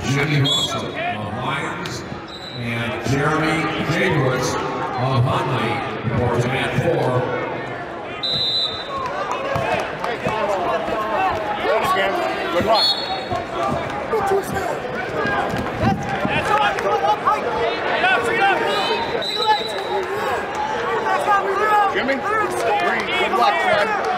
Jimmy Russell of Lions, and Jeremy Jacobs of Huntley report to mat 4. Good luck. That's right. Go up, hike. Freed up. Jimmy, green. Good luck, Fred.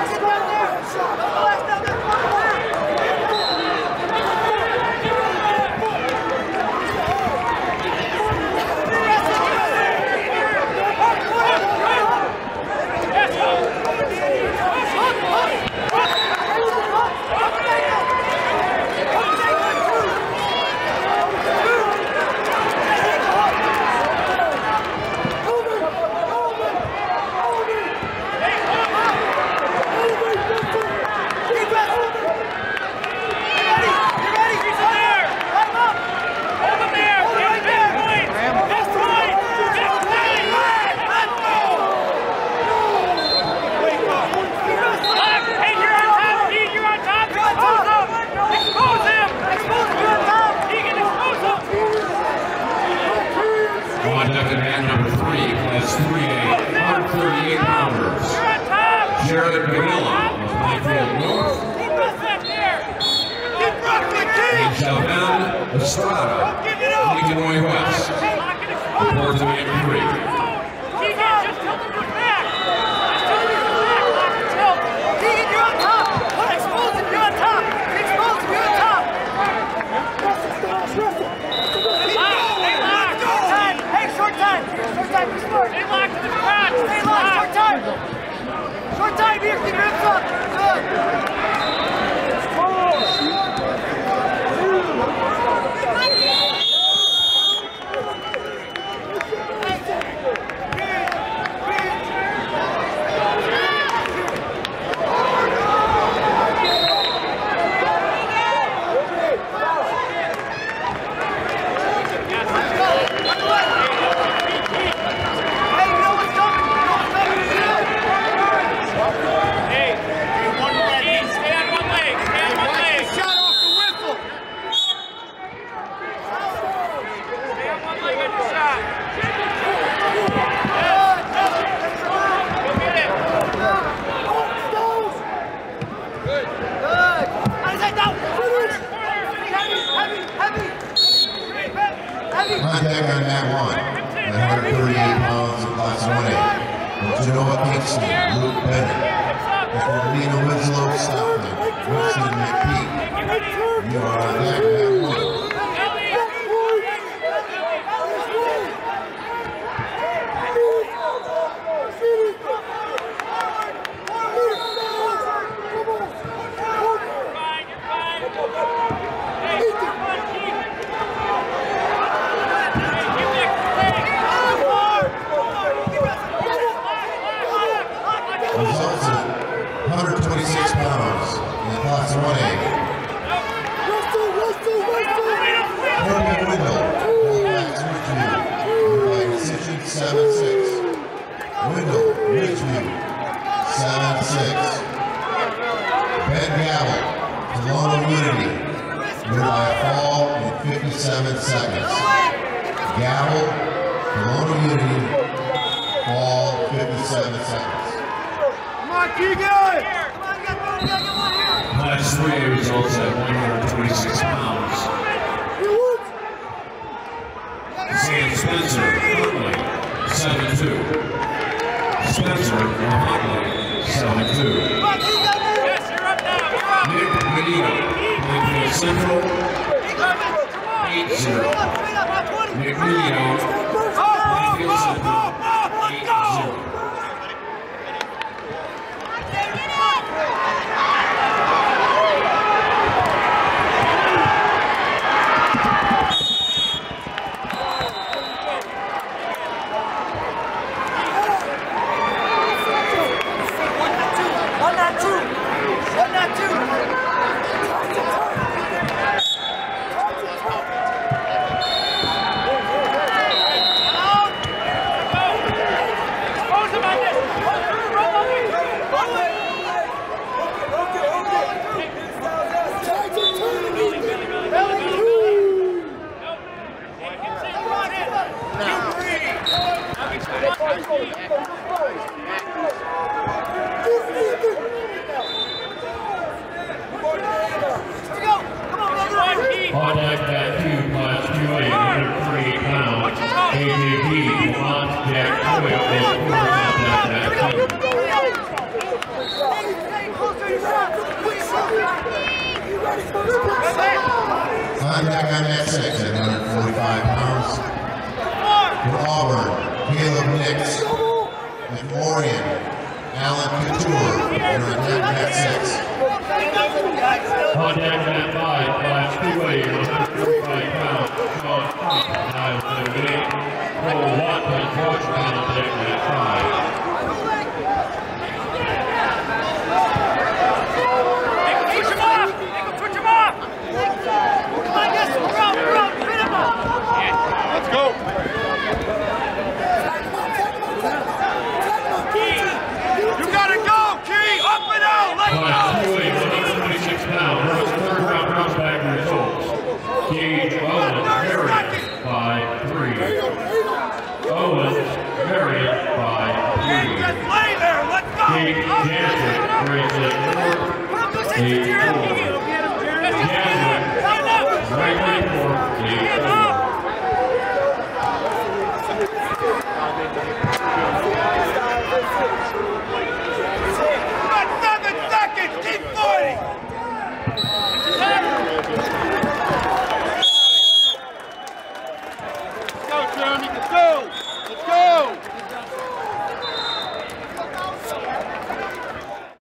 Contact on mat 1 at 138 pounds of class 1A. Genoa Kingston, Luke Bennett. Nina Winslow, Stockton, Winston McPeak. You are on deck mat 1. Results at 126 pounds in the class 1A. Corbin Windle, fullback Ridgeview, by decision 7-6. Windle, Ridgeview, 7-6. Ben Gavel, Kelowna Unity, win by a fall in 57 seconds. Gavel, Kelowna Unity, fall 57 seconds. Keegan! Class 3A results at 126 pounds. Sam Spencer, Huntley, 7-2. Spencer, Huntley, 7-2. Nick Medina, Plainfield Central, 8-0. Nick Medina, Plainfield Central, 8-0. Contact on that 6 at 145 pounds. For Auburn, Caleb Nix. McMorian, Alan Couture. You're on that 6. Contact at 5, class 2A, 145 pounds. Sean Pop, Stiles 38. Cole Watson, coach, contact at 5. Let's go. You gotta go, Key. Up and out. Let's go. Class 2A, 126 pounds. Third round round back results. Gage Owens, Marion, 5-3. Owens, Marion, 5-3. Just lay there. Let's go. Gage Jansen, Grayson North, 8-4.